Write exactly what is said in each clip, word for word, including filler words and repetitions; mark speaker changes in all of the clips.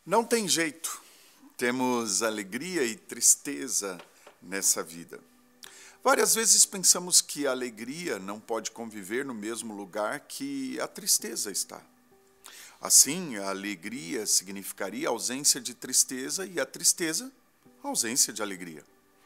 Speaker 1: Não tem jeito, temos alegria e tristeza nessa vida. Várias vezes pensamos que a alegria não pode conviver no mesmo lugar que a tristeza está. Assim, a alegria significaria ausência de tristeza e a tristeza, ausência de alegria.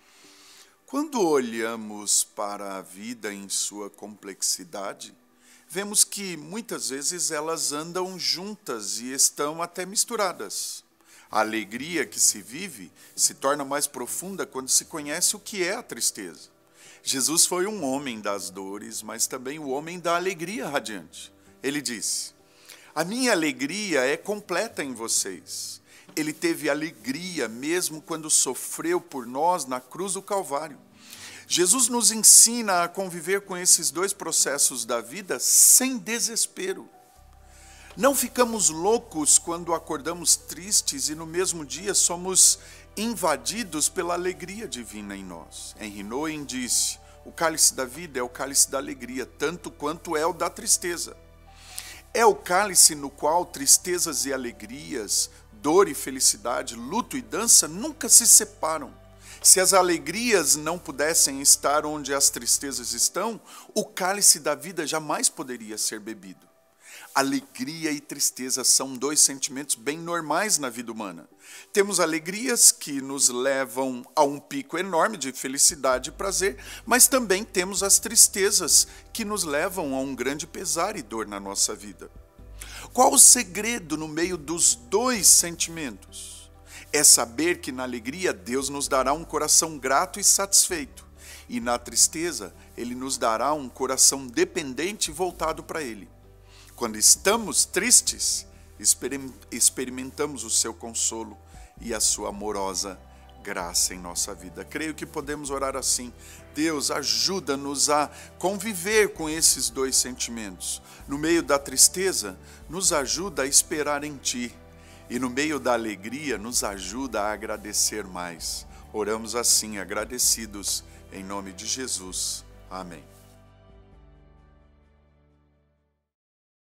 Speaker 1: Quando olhamos para a vida em sua complexidade, vemos que muitas vezes elas andam juntas e estão até misturadas. A alegria que se vive se torna mais profunda quando se conhece o que é a tristeza. Jesus foi um homem das dores, mas também o homem da alegria radiante. Ele disse: "A minha alegria é completa em vocês." Ele teve alegria mesmo quando sofreu por nós na cruz do Calvário. Jesus nos ensina a conviver com esses dois processos da vida sem desespero. Não ficamos loucos quando acordamos tristes e no mesmo dia somos invadidos pela alegria divina em nós. Henri Nouwen disse: "O cálice da vida é o cálice da alegria, tanto quanto é o da tristeza." É o cálice no qual tristezas e alegrias, dor e felicidade, luto e dança nunca se separam. Se as alegrias não pudessem estar onde as tristezas estão, o cálice da vida jamais poderia ser bebido. Alegria e tristeza são dois sentimentos bem normais na vida humana. Temos alegrias que nos levam a um pico enorme de felicidade e prazer, mas também temos as tristezas que nos levam a um grande pesar e dor na nossa vida. Qual o segredo no meio dos dois sentimentos? É saber que na alegria Deus nos dará um coração grato e satisfeito, e na tristeza Ele nos dará um coração dependente e voltado para Ele. Quando estamos tristes, experimentamos o seu consolo e a sua amorosa graça em nossa vida. Creio que podemos orar assim: Deus, ajuda-nos a conviver com esses dois sentimentos. No meio da tristeza, nos ajuda a esperar em Ti. E no meio da alegria, nos ajuda a agradecer mais. Oramos assim, agradecidos, em nome de Jesus. Amém.